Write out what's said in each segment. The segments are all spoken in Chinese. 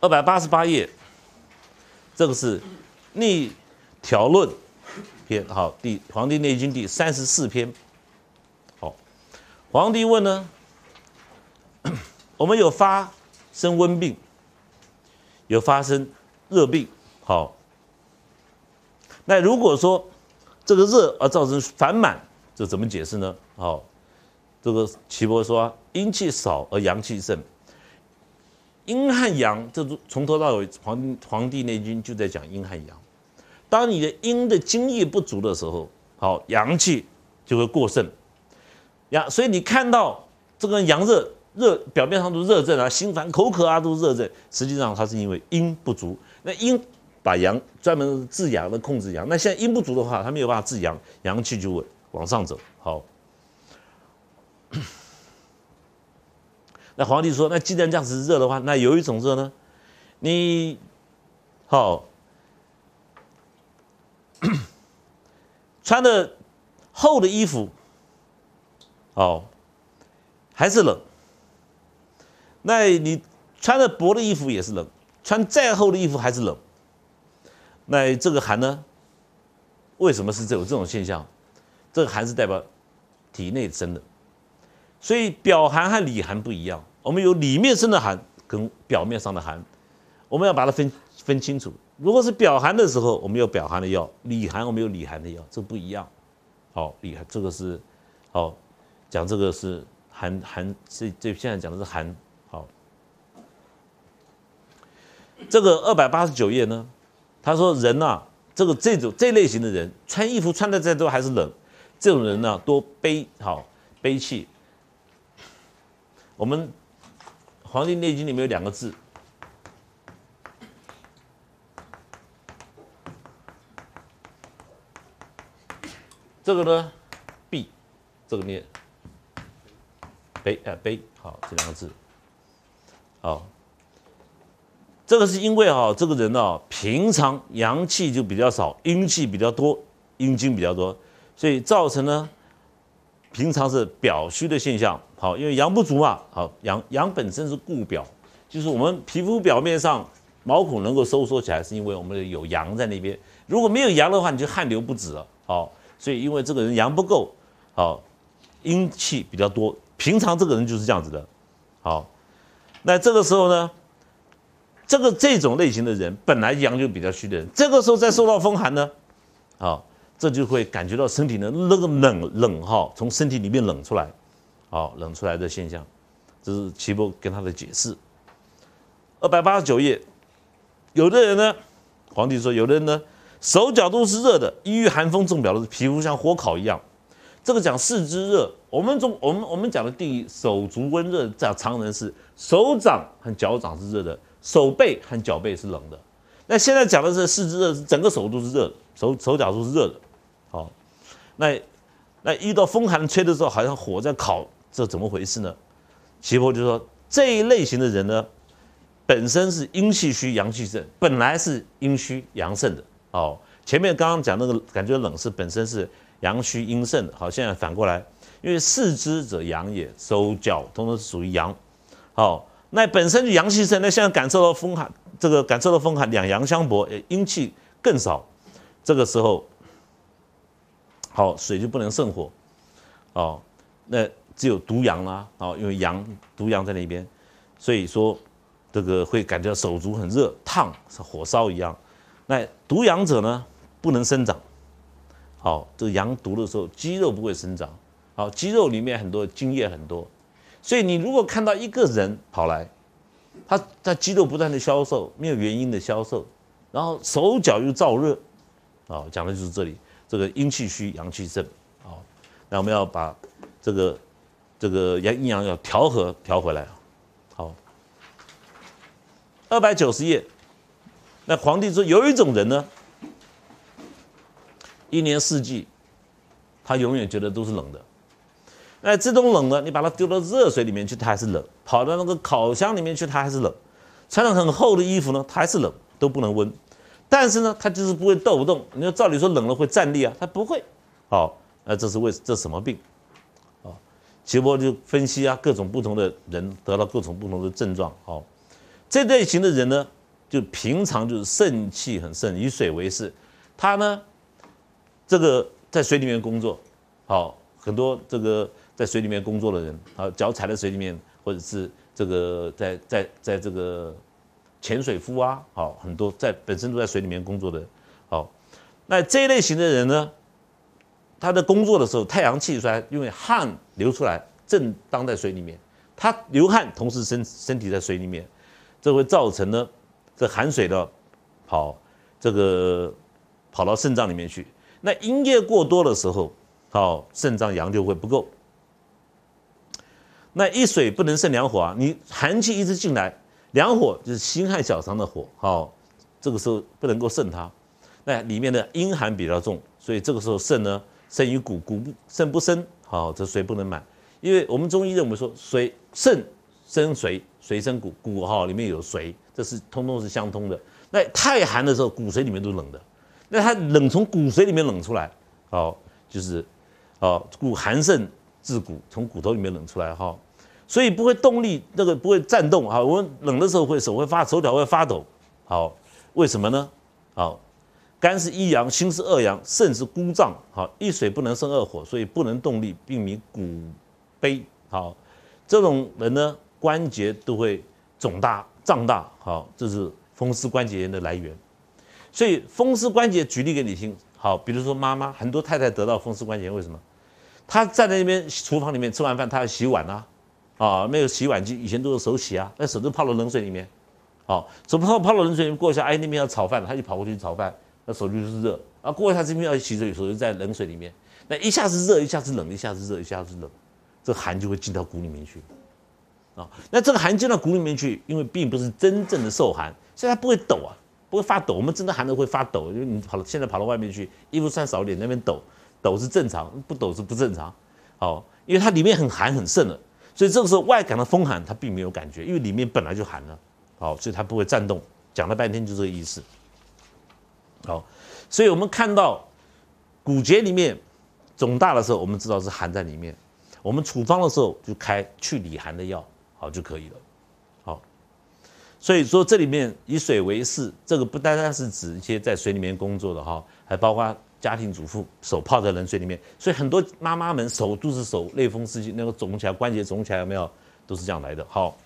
288页，这个是逆条论篇，好，《黄帝内经》第34篇。好，皇帝问呢，我们有发生温病，有发生热病，好，那如果说这个热而造成烦满，这怎么解释呢？好，这个岐伯说，阴气少而阳气盛。阴和阳，这从头到尾，黄帝内经就在讲阴和阳。当你的阴的津液不足的时候，好，阳气就会过剩。所以你看到这个阳热表面上都是热症啊，心烦口渴啊，都是热症。实际上它是因为阴不足。那阴把阳专门治阳的控制阳，那现在阴不足的话，它没有办法治阳，阳气就会往上走。好。那皇帝说：“那既然这样子热的话，那有一种热呢，你好穿的厚的衣服，好还是冷；那你穿的薄的衣服也是冷，穿再厚的衣服还是冷。那这个寒呢？为什么是有这种现象？这个寒是代表体内生的。”所以表寒和里寒不一样，我们有里面生的寒跟表面上的寒，我们要把它分清楚。如果是表寒的时候，我们有表寒的药；里寒我们有里寒的药，这不一样。好，里寒这个是好讲这个是寒，这现在讲的是寒。好，这个289页呢，他说人啊，这类型的人，穿衣服穿的再多还是冷，这种人呢多悲气。我们《黄帝内经》里面有2个字，这个呢，闭，这个念悲，好，这2个字，好，这个是因为这个人平常阳气就比较少，阴气比较多，阴经比较多，所以造成呢，平常是表虚的现象。好，因为阳不足嘛，好，阳本身是固表，就是我们皮肤表面上毛孔能够收缩起来，是因为我们有阳在那边。如果没有阳的话，你就汗流不止了。好，所以因为这个人阳不够，好，阴气比较多，平常这个人就是这样子的。好，那这个时候呢，这种类型的人本来阳就比较虚的人，这个时候再受到风寒呢，好，这就会感觉到身体的那个冷从身体里面冷出来。好，冷出来的现象，这是岐伯跟他的解释。289页，有的人呢，皇帝说，有的人呢，手脚都是热的，一遇寒风中表的皮肤像火烤一样。这个讲四肢热，我们讲的定义，手足温热，讲常人是手掌和脚掌是热的，手背和脚背是冷的。那现在讲的是四肢热，整个手都是热的，手脚都是热的。好，那遇到风寒吹的时候，好像火在烤。这怎么回事呢？岐伯就说，这一类型的人呢，本身是阴气虚，阳气盛，本来是阴虚阳盛的。好，前面刚刚讲那个感觉冷是本身是阳虚阴盛的。好，现在反过来，因为四肢者阳也，手脚通通是属于阳。好，那本身就阳气盛，那现在感受到风寒，两阳相搏，阴气更少。这个时候，好，水就不能胜火。哦，那只有独阳啦，因为独阳在那边，所以说这个会感觉到手足很热烫，是火烧一样。那独阳者呢，不能生长。好，这个阳毒的时候，肌肉不会生长。好，肌肉里面很多津液很多，所以你如果看到一个人跑来，他肌肉不断的消瘦，没有原因的消瘦，然后手脚又燥热，讲的就是这里，这个阴气虚，阳气盛。好，那我们要把这个阴阳要调回来。好，290页，那皇帝说有一种人呢，一年四季他永远觉得都是冷的。那这种冷呢，你把它丢到热水里面去，它还是冷；跑到那个烤箱里面去，它还是冷；穿了很厚的衣服呢，它还是冷，都不能温。但是呢，它就是不会动不动。你说照理说冷了会站立啊，它不会。好，那这是什么病？岐伯就分析啊，各种不同的人得到各种不同的症状。好，这类型的人呢， 就平常就是肾气很盛，以水为势。他呢，这个在水里面工作，好，很多这个在水里面工作的人，啊，脚踩在水里面，或者是这个在这个潜水夫啊，好，很多本身都在水里面工作的，好，那这一类型的人呢，他在工作的时候太阳气出来，因为汗流出来，正当在水里面，他流汗，同时身体在水里面，这会造成呢，这寒水的跑到肾脏里面去。那阴液过多的时候，好，肾脏阳就会不够。那一水不能胜两火啊，你寒气一直进来，两火就是辛亥小肠的火，好，这个时候不能够胜它。那里面的阴寒比较重，所以这个时候肾呢，生于骨，肾不生，好，这水不能满。因为我们中医认为说，肾生水，水生骨，骨哈里面有水，这是通通是相通的。那太寒的时候，骨髓里面都冷的，那它冷从骨髓里面冷出来，好，就是骨寒肾至骨，从骨头里面冷出来哈。所以不会动力，那个不会颤动啊。我们冷的时候手脚会发抖，好，为什么呢？好，肝是一阳，心是二阳，肾是孤脏，好，一水不能胜二火，所以不能动力，并名骨悲。好，这种人呢，关节都会肿大、胀大，好，这是风湿关节炎的来源。所以风湿关节，举例给你听，好，比如说妈妈，很多太太得到风湿关节炎，为什么？她站在那边厨房里面吃完饭，她要洗碗啊。没有洗碗机，以前都是手洗啊，那手都泡到冷水里面，手泡到冷水里面过一下，哎，那边要炒饭，他就跑过去炒饭，那手就是热，啊，过一下这边要洗水，手就在冷水里面，那一下子热，一下子冷，一下子热，一下子冷，这寒就会进到骨里面去，那这个寒进到骨里面去，因为并不是真正的受寒，所以它不会抖啊，不会发抖，我们真的寒的会发抖，因为你现在跑到外面去，衣服穿少一点，那边抖是正常，不抖是不正常，因为它里面很寒很盛了。所以这个时候外感的风寒，它并没有感觉，因为里面本来就寒了，好，所以它不会颤动。讲了半天就这个意思，好，所以我们看到骨节里面肿大的时候，我们知道是寒在里面，我们处方的时候就开去里寒的药，好就可以了，好。所以说这里面以水为势，这个不单单是指一些在水里面工作的哈，还包括家庭主妇手泡在冷水里面，所以很多妈妈们手都是手类风湿那个肿起来，关节肿起来有没有？都是这样来的。好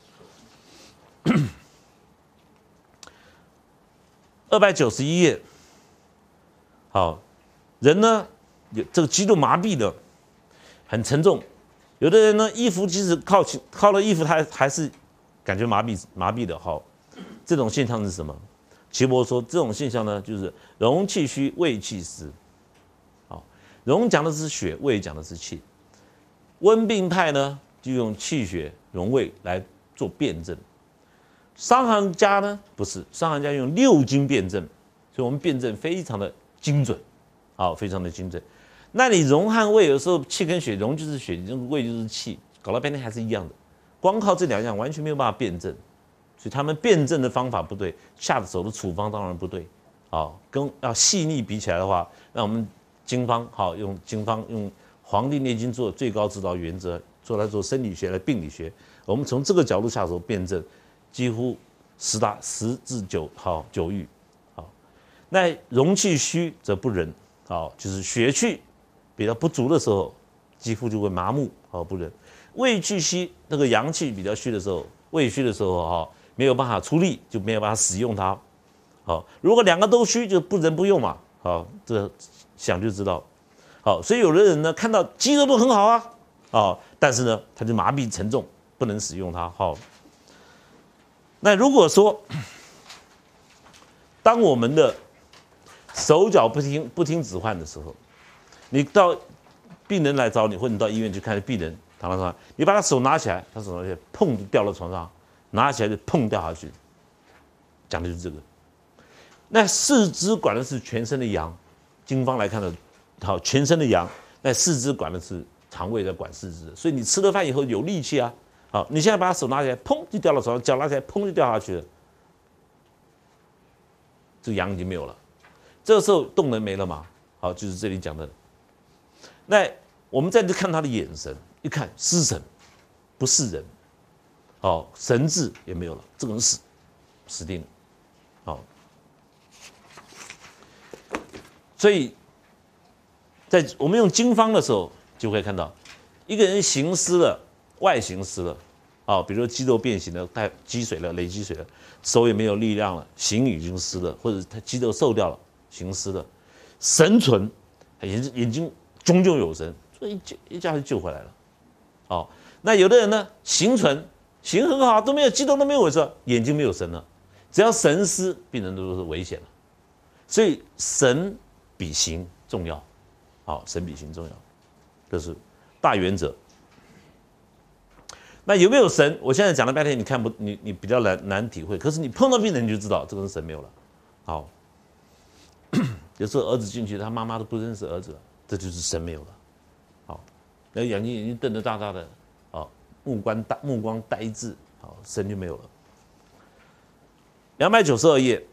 ，291页。好，人呢有这个肌肉麻痹的很沉重，有的人呢衣服即使靠了衣服，他还是感觉麻痹的。好，这种现象是什么？岐伯说，这种现象呢，就是荣气虚，胃气湿。好，荣讲的是血，胃讲的是气。温病派呢，就用气血荣胃来做辩证。伤寒家呢，不是，伤寒家用6经辩证，所以我们辩证非常的精准，好，非常的精准。那你荣和胃，有时候气跟血，荣就是血，胃就是气，搞到半天还是一样的。光靠这2样完全没有办法辩证。所以他们辩证的方法不对，下手的处方当然不对，跟要细腻比起来的话，那我们经方用《黄帝内经》做最高指导原则，来做生理学来病理学，我们从这个角度下手辩证，几乎10至9愈，那荣气虚则不仁，就是血气比较不足的时候，肌肤就会麻木，不仁；胃气虚，那个阳气比较虚的时候，胃虚的时候没有办法出力，就没有办法使用它。好，如果2个都虚，就不仁不用嘛。好，这想就知道。好，所以有的人呢，看到肌肉都很好啊，但是呢，他就麻痹沉重，不能使用它。好，那如果说，当我们的手脚不听指唤的时候，你到病人来找你，或者你到医院去看病人躺在床上，你把他手拿起来，他手拿起来，砰就掉到床上。拿起来就砰掉下去，讲的就是这个。那四肢管的是全身的阳，经方来看的，好，全身的阳，那四肢管的是肠胃在管四肢，所以你吃了饭以后有力气啊。好，你现在把手拿起来，砰就掉到床上，脚拿起来，砰就掉下去了，这个阳已经没有了，这个时候动能没了嘛。好，就是这里讲的。那我们再去看他的眼神，一看失神，不是人。神志也没有了，这个人死定了。 好，所以在我们用经方的时候，就会看到一个人形失了，外形失了，啊，比如说肌肉变形了，带积水了，累积水了，手也没有力量了，形已经失了，或者他肌肉瘦掉了，形失了，神存，眼睛炯炯有神，所以一下就救回来了。哦，那有的人呢，形存，形很好，都没有肌肉都没有萎缩，眼睛没有神了，只要神失，病人都是危险了。所以神比形重要，好，神比形重要，这是大原则。那有没有神？我现在讲了半天，你看不，你比较难体会。可是你碰到病人，你就知道这个人神没有了。好，有时候儿子进去，他妈妈都不认识儿子了，这就是神没有了。好，那眼睛瞪得大大的，好，目光呆滞，好，神就没有了。292页，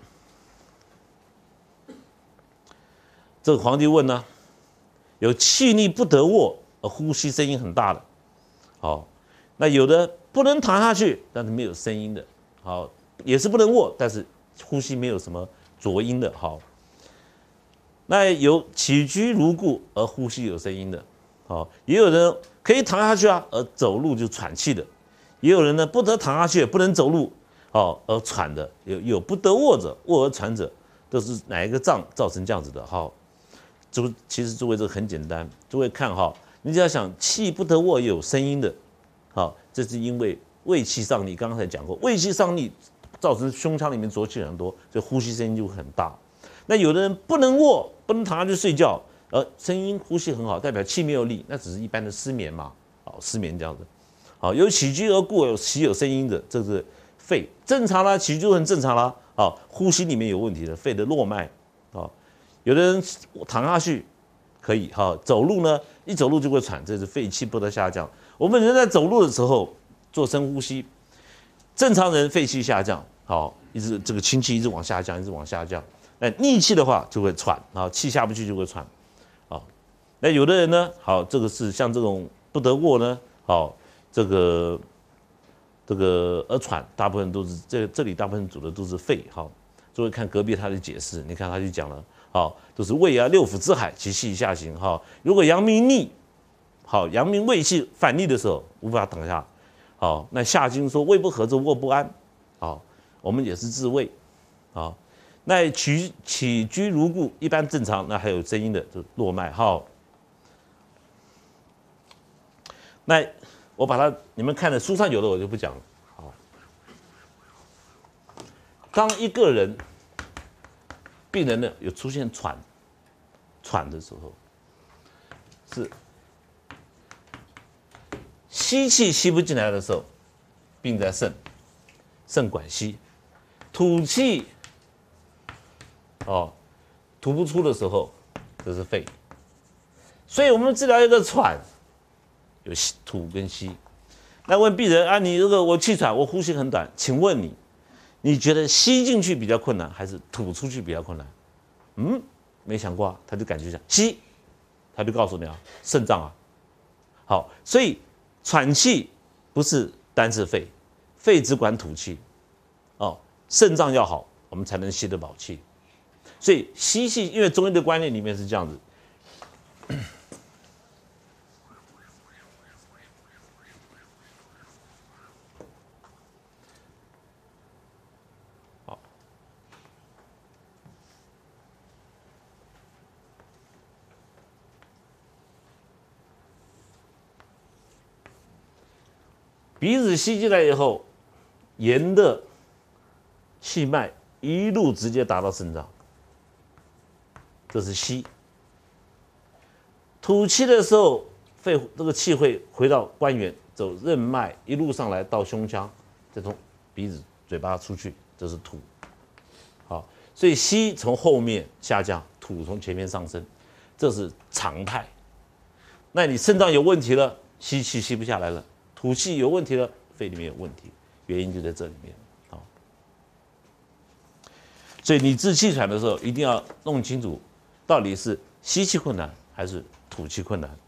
这个皇帝问呢，有气逆不得卧，而呼吸声音很大的，好。那有的不能躺下去，但是没有声音的，好，也是不能卧，但是呼吸没有什么浊音的，好。那有起居如故而呼吸有声音的，好，也有人可以躺下去啊，而走路就喘气的，也有人呢不得躺下去，不能走路，好，而喘的，有不得卧者，卧而喘者，都是哪一个脏造成这样子的，好。其实诸位这个很简单，诸位看哈，你只要想气不得卧有声音的。好，这是因为胃气上逆，刚才讲过，胃气上逆造成胸腔里面浊气很多，所以呼吸声音就很大。那有的人不能卧，不能躺下去睡觉，声音呼吸很好，代表气没有力，那只是一般的失眠嘛，好，失眠这样子。好，有起居而故有喜有声音的，这是肺正常啦，起居很正常啦，好，呼吸里面有问题的，肺的络脉，好，有的人躺下去可以，好，走路呢，一走路就会喘，这是肺气不得下降。我们人在走路的时候做深呼吸，正常人肺气下降，好，一直这个氢气一直往下降，一直往下降。那逆气的话就会喘，啊，气下不去就会喘，好。那有的人呢，好，这个是像这种不得卧呢，好，这个而喘，大部分都是这里大部分主的都是肺，好。诸位看隔壁他的解释，你看他就讲了，好，都是胃啊，六腑之海，其气下行，哈。如果阳明逆。好，阳明胃气反逆的时候无法躺下，好，那下经说胃不和则卧不安，好，我们也是自胃，好，那起居如故，一般正常，那还有声音的就络脉，好，那我把它你们看的书上有的我就不讲了，好，当一个人病人呢有出现喘的时候，是。吸气吸不进来的时候，病在肾，肾管吸；吐气，吐不出的时候，这是肺。所以我们治疗一个喘，有吐跟吸。那问病人啊，你这个我气喘，我呼吸很短，请问你觉得吸进去比较困难，还是吐出去比较困难？没想过啊，他就感觉吸，他就告诉你啊，肾脏啊。好，所以。喘气不是单是肺，肺只管吐气，肾脏要好，我们才能吸得饱气。所以吸气，因为中医的观念里面是这样子。好，鼻子吸进来以后，沿着气脉一路直接达到肾脏，这是吸。吐气的时候，这个气会回到关元，走任脉一路上来到胸腔，再从鼻子、嘴巴出去，这是吐。好，所以吸从后面下降，吐从前面上升，这是常态。那你肾脏有问题了，吸气吸不下来了。吐气有问题了，肺里面有问题，原因就在这里面。好，所以你治气喘的时候，一定要弄清楚，到底是吸气困难还是吐气困难。